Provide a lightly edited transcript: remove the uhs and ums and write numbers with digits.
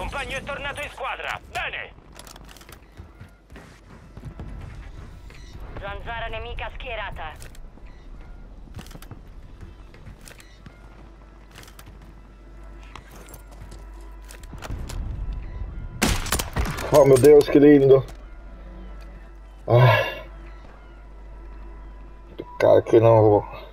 compagno è tornato in squadra. Bene. Zanzara nemica schierata. Oh mio Dio, che lindo. Peccato che non